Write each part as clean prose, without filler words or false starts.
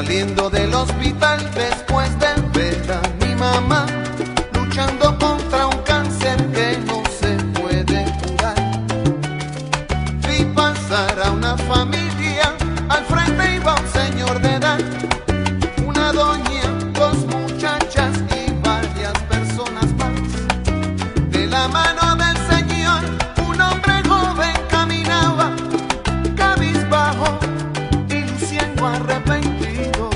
Saliendo del hospital después de ver a mi mamá luchando contra un cáncer que no se puede curar. Vi pasar a una familia, al frente iba un señor de edad, una doña, dos muchachas y varias personas más. De la mano del señor, un hombre joven caminaba, cabizbajo y luciendo arrepentido.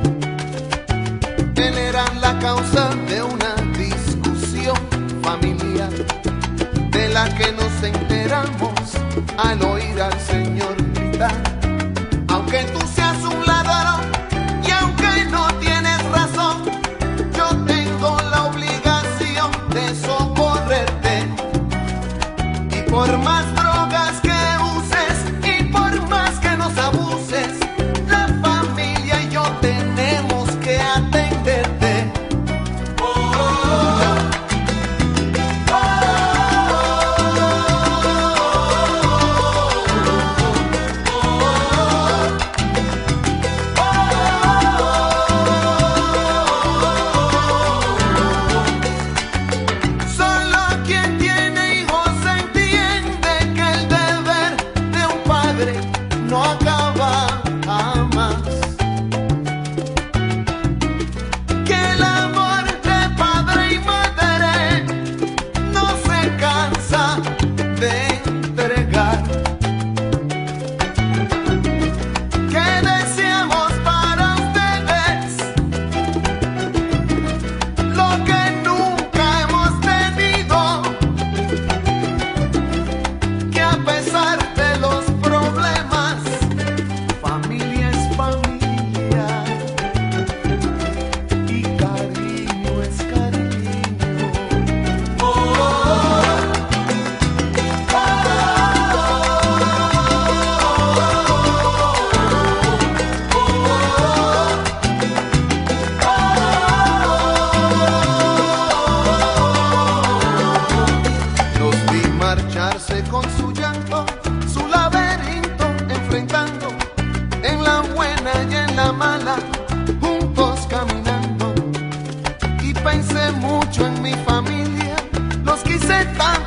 Él era la causa de una discusión familiar, de la que nos enteramos al oír al señor gritar: aunque tú seas un ladrón y aunque no tienes razón, yo tengo la obligación de socorrerte. Y por más drogas que uses y por más que nos abuses, la familia y yo tenemos que atenderte. Solo quien tiene hijos entiende que el deber de un padre no acaba jamás, que el amor de padre y madre no se cansa de entregar, que deseamos para ustedes lo que nunca hemos tenido, que a pesar de los problemas, familia es familia y cariño es cariño. Los vi marcharse con su llanto, su laberinto enfrentando, en la buena y en la mala, juntos caminando. Y pensé mucho en mi familia, los quise tanto